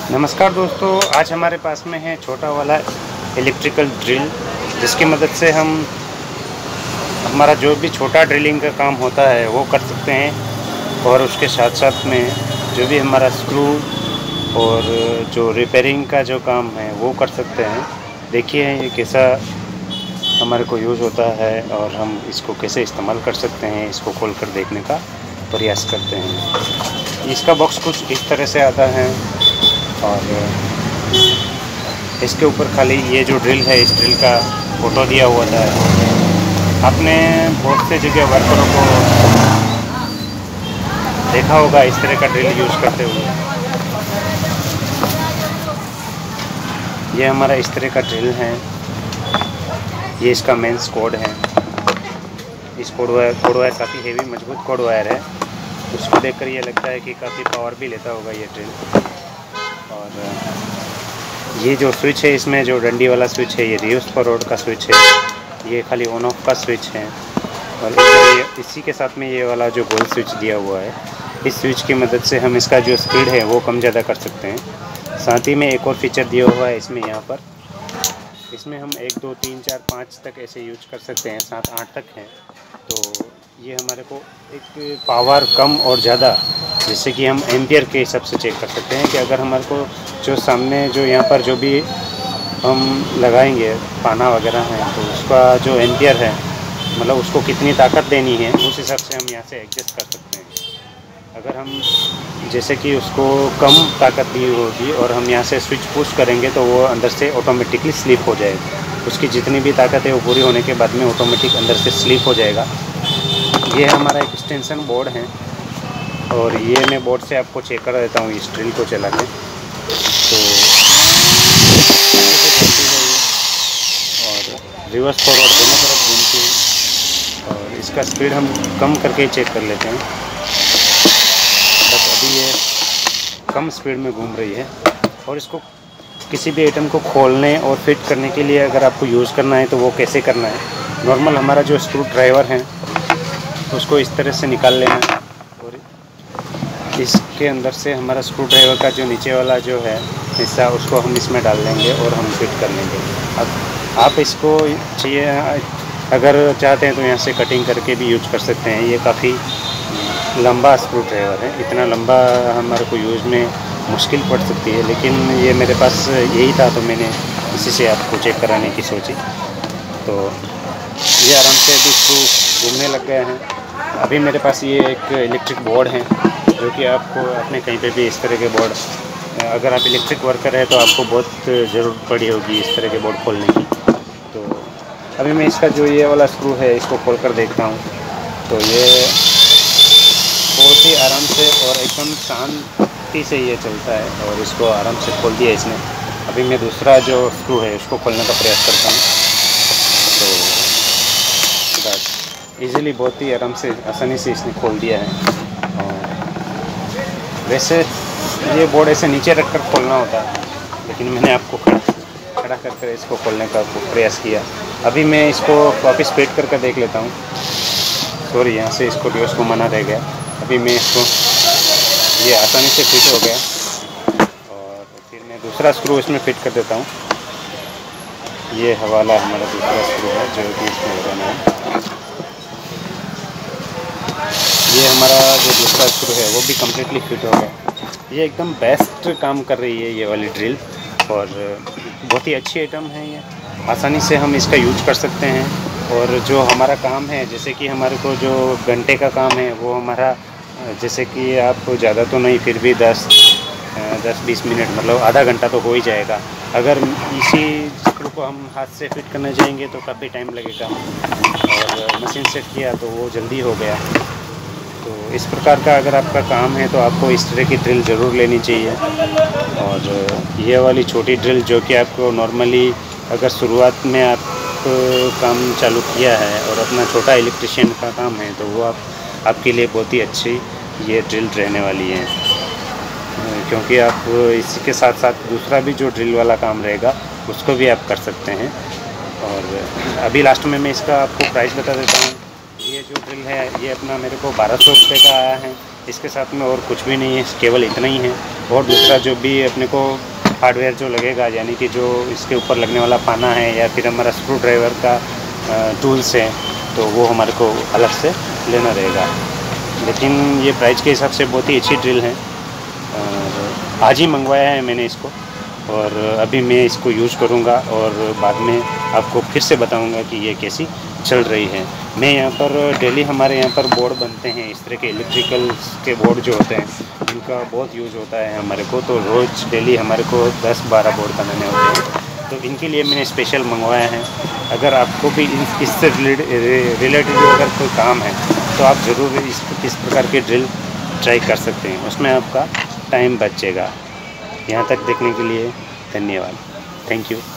नमस्कार दोस्तों, आज हमारे पास में है छोटा वाला इलेक्ट्रिकल ड्रिल, जिसकी मदद से हम हमारा जो भी छोटा ड्रिलिंग का काम होता है वो कर सकते हैं। और उसके साथ साथ में जो भी हमारा स्क्रू और जो रिपेयरिंग का जो काम है वो कर सकते हैं। देखिए ये कैसा हमारे को यूज़ होता है और हम इसको कैसे इस्तेमाल कर सकते हैं, इसको खोल कर देखने का प्रयास करते हैं। इसका बॉक्स कुछ इस तरह से आता है और इसके ऊपर खाली ये जो ड्रिल है इस ड्रिल का फोटो दिया हुआ था। आपने बहुत से जगह वर्करों को देखा होगा इस तरह का ड्रिल यूज़ करते हुए। ये हमारा इस तरह का ड्रिल है, ये इसका मेंस कोड है। इस कोड वायर काफ़ी हेवी मजबूत कोड वायर है, उसको देखकर ये लगता है कि काफ़ी पावर भी लेता होगा ये ड्रिल। और ये जो स्विच है, इसमें जो डंडी वाला स्विच है ये रिवर्स फॉरवर्ड का स्विच है, ये खाली ऑन ऑफ का स्विच है। और इसी के साथ में ये वाला जो गोल स्विच दिया हुआ है, इस स्विच की मदद से हम इसका जो स्पीड है वो कम ज़्यादा कर सकते हैं। साथ ही में एक और फीचर दिया हुआ है इसमें, यहाँ पर इसमें हम 1 2 3 4 5 तक ऐसे यूज कर सकते हैं, 7 8 तक हैं। तो ये हमारे को एक पावर कम और ज़्यादा, जैसे कि हम एम्पियर के हिसाब से चेक कर सकते हैं कि अगर हमारे को जो सामने जो यहाँ पर जो भी हम लगाएंगे पाना वगैरह है तो उसका जो एम्पियर है, मतलब उसको कितनी ताकत देनी है, उस हिसाब से हम यहाँ से एडजस्ट कर सकते हैं। अगर हम जैसे कि उसको कम ताकत दी होगी और हम यहाँ से स्विच पुश करेंगे तो वो अंदर से ऑटोमेटिकली स्लिप हो जाएगा। उसकी जितनी भी ताकत है वो पूरी होने के बाद में ऑटोमेटिक अंदर से स्लिप हो जाएगा। ये हमारा एक एक्सटेंशन बोर्ड है और ये मैं बोर्ड से आपको चेक कर देता हूँ इस ड्रिल को चला के। तो और रिवर्स फॉरवर्ड दोनों तरफ घूमती है और इसका स्पीड हम कम करके चेक कर लेते हैं। बस अभी ये कम स्पीड में घूम रही है। और इसको किसी भी आइटम को खोलने और फिट करने के लिए अगर आपको यूज़ करना है तो वो कैसे करना है, नॉर्मल हमारा जो स्क्रू ड्राइवर है उसको इस तरह से निकाल लेना है और इसके अंदर से हमारा स्क्रू ड्राइवर का जो नीचे वाला जो है हिस्सा उसको हम इसमें डाल लेंगे और हम फिट कर लेंगे। अब आप इसको चाहिए, अगर चाहते हैं तो यहाँ से कटिंग करके भी यूज कर सकते हैं। ये काफ़ी लंबा स्क्रू ड्राइवर है, इतना लंबा हमारे को यूज़ में मुश्किल पड़ सकती है, लेकिन ये मेरे पास यही था तो मैंने इसी से आपको चेक कराने की सोची। तो ये आराम से अभी स्क्रू घूमने लग गए हैं। अभी मेरे पास ये एक इलेक्ट्रिक बोर्ड है जो कि आपको अपने कहीं पे भी इस तरह के बोर्ड, अगर आप इलेक्ट्रिक वर्कर है तो आपको बहुत ज़रूरत पड़ी होगी इस तरह के बोर्ड खोलने की। तो अभी मैं इसका जो ये वाला स्क्रू है इसको खोल कर देखता हूँ। तो ये बहुत ही आराम से और एकदम शांति से ये चलता है और इसको आराम से खोल दिया इसने। अभी मैं दूसरा जो स्क्रू है उसको खोलने का प्रयास करता हूँ। तो बस इजीली, बहुत ही आराम से, आसानी से इसने खोल दिया है। और वैसे ये बोर्ड ऐसे नीचे रख कर खोलना होता है, लेकिन मैंने आपको खड़ा कर इसको खोलने का प्रयास किया। अभी मैं इसको वापस फिट करके देख लेता हूँ। सॉरी, यहाँ से इसको रिवर्स को मना रह गया। अभी मैं इसको, ये आसानी से फिट हो गया और फिर मैं दूसरा स्क्रू इसमें फिट कर देता हूँ। ये हवाला हमारा दूसरा स्क्रू है जो कि इसमें लगाना है। ये हमारा जो दूसरा स्क्रू है वो भी कम्प्लीटली फिट हो गया। ये एकदम बेस्ट काम कर रही है ये वाली ड्रिल और बहुत ही अच्छी आइटम है ये। आसानी से हम इसका यूज कर सकते हैं और जो हमारा काम है, जैसे कि हमारे को जो घंटे का काम है वो हमारा, जैसे कि आप ज़्यादा तो नहीं फिर भी 10-20 मिनट, मतलब आधा घंटा तो हो ही जाएगा। अगर इसी स्क्रू को हम हाथ से फिट करने जाएंगे तो काफ़ी टाइम लगेगा और मशीन सेट किया तो वो जल्दी हो गया। तो इस प्रकार का अगर आपका काम है तो आपको इस तरह की ड्रिल ज़रूर लेनी चाहिए। और ये वाली छोटी ड्रिल जो कि आपको नॉर्मली, अगर शुरुआत में आप काम चालू किया है और अपना छोटा इलेक्ट्रिशियन का काम है तो वो आपके लिए बहुत ही अच्छी ये ड्रिल रहने वाली है, क्योंकि आप इसी के साथ साथ दूसरा भी जो ड्रिल वाला काम रहेगा उसको भी आप कर सकते हैं। और अभी लास्ट में मैं इसका आपको प्राइस बता देता हूँ। ये जो ड्रिल है ये अपना मेरे को 1200 रुपये का आया है। इसके साथ में और कुछ भी नहीं है, केवल इतना ही है। और दूसरा जो भी अपने को हार्डवेयर जो लगेगा, यानी कि जो इसके ऊपर लगने वाला पाना है या फिर हमारा स्क्रू ड्राइवर का टूल्स है, तो वो हमारे को अलग से लेना रहेगा। लेकिन ये प्राइस के हिसाब से बहुत ही अच्छी ड्रिल है। और आज ही मंगवाया है मैंने इसको, और अभी मैं इसको यूज़ करूँगा और बाद में आपको फिर से बताऊँगा कि ये कैसी चल रही है। मैं यहाँ पर डेली हमारे यहाँ पर बोर्ड बनते हैं, इस तरह के इलेक्ट्रिकल के बोर्ड जो होते हैं इनका बहुत यूज़ होता है हमारे को, तो रोज़ डेली हमारे को 10-12 बोर्ड बनाने होते हैं, तो इनके लिए मैंने स्पेशल मंगवाया है। अगर आपको भी इससे रिलेटेड अगर कोई काम है तो आप ज़रूर इस प्रकार की ड्रिल ट्राई कर सकते हैं, उसमें आपका टाइम बचेगा। यहाँ तक देखने के लिए धन्यवाद। Thank you.